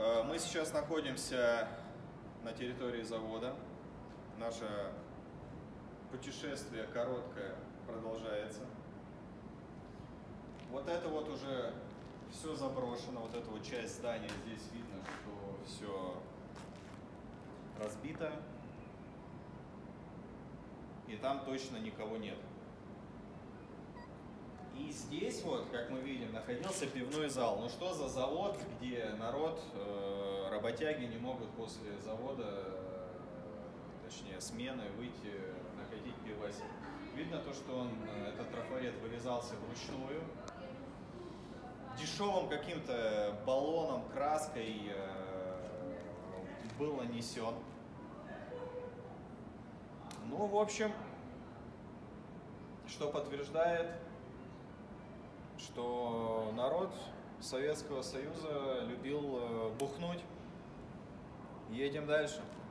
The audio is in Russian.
Мы сейчас находимся на территории завода. Наше путешествие короткое продолжается. Вот это вот уже все заброшено, вот эта вот часть здания, здесь видно, что все разбито. И там точно никого нет. И здесь вот, как мы видим, находился пивной зал. Ну что за завод, где народ, работяги не могут после завода, точнее смены, выйти, находить пивасик. Видно то, что этот трафарет вырезался вручную. Дешевым каким-то баллоном, краской был нанесен. Ну, в общем, что подтверждает, что народ Советского Союза любил бухнуть. Едем дальше.